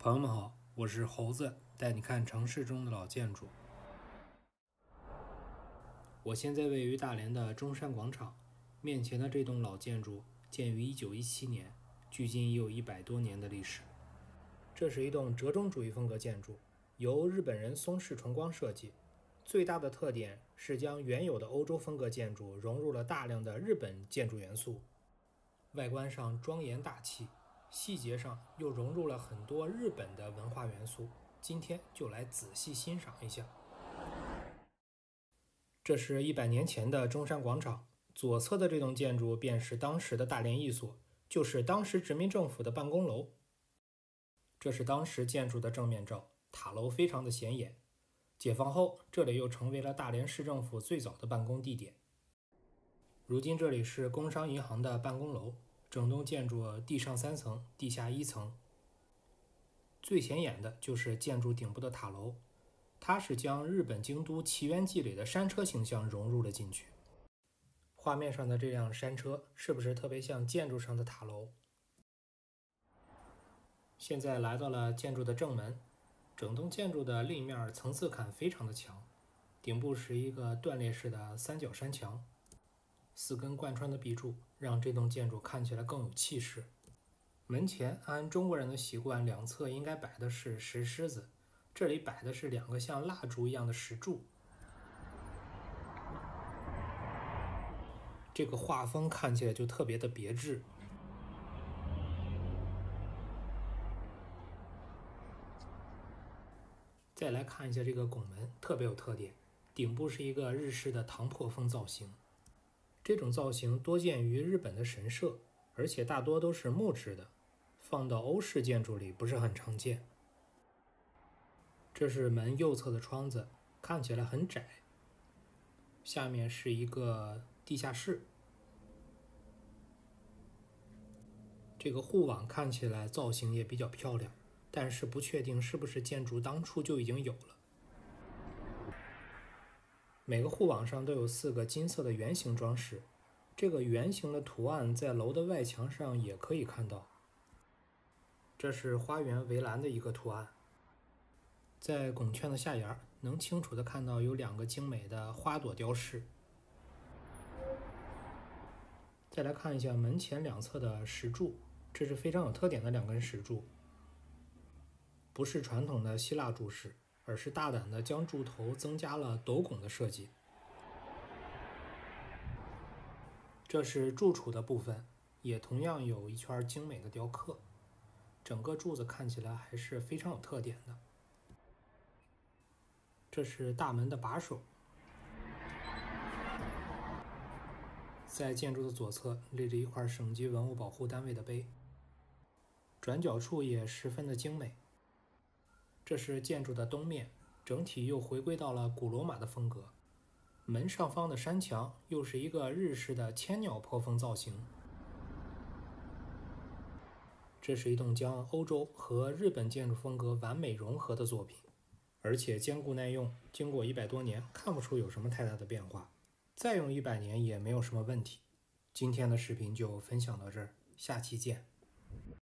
朋友们好，我是猴子，带你看城市中的老建筑。我现在位于大连的中山广场，面前的这栋老建筑建于1917年，距今已有100多年的历史。这是一栋折中主义风格建筑，由日本人松市纯光设计。最大的特点是将原有的欧洲风格建筑融入了大量的日本建筑元素，外观上庄严大气，细节上又融入了很多日本的文化元素。今天就来仔细欣赏一下。这是100年前的中山广场，左侧的这栋建筑便是当时的大连役所，就是当时殖民政府的办公楼。这是当时建筑的正面照，塔楼非常的显眼。解放后，这里又成为了大连市政府最早的办公地点。如今这里是工商银行的办公楼，整栋建筑地上3层，地下1层。最显眼的就是建筑顶部的塔楼，它是将日本京都奇缘记里的山车形象融入了进去。画面上的这辆山车是不是特别像建筑上的塔楼？现在来到了建筑的正门，整栋建筑的立面层次感非常的强，顶部是一个断裂式的三角山墙，4根贯穿的壁柱让这栋建筑看起来更有气势。门前按中国人的习惯，两侧应该摆的是石狮子，这里摆的是2个像蜡烛一样的石柱。这个画风看起来就特别的别致。再来看一下这个拱门，特别有特点，顶部是一个日式的唐破风造型。这种造型多见于日本的神社，而且大多都是木质的，放到欧式建筑里不是很常见。这是门右侧的窗子，看起来很窄。下面是一个地下室。这个护网看起来造型也比较漂亮，但是不确定是不是建筑当初就已经有了。每个护网上都有4个金色的圆形装饰，这个圆形的图案在楼的外墙上也可以看到。这是花园围栏的一个图案，在拱券的下沿能清楚地看到有2个精美的花朵雕饰。再来看一下门前2侧的石柱，这是非常有特点的2根石柱，不是传统的希腊柱式，而是大胆地将柱头增加了斗拱的设计。这是柱础的部分，也同样有一圈精美的雕刻，整个柱子看起来还是非常有特点的。这是大门的把手，在建筑的左侧立着一块省级文物保护单位的碑，转角处也十分的精美。这是建筑的东面，整体又回归到了古罗马的风格。门上方的山墙又是一个日式的千鸟坡风造型。这是一栋将欧洲和日本建筑风格完美融合的作品，而且坚固耐用，经过100多年看不出有什么太大的变化，再用100年也没有什么问题。今天的视频就分享到这儿，下期见。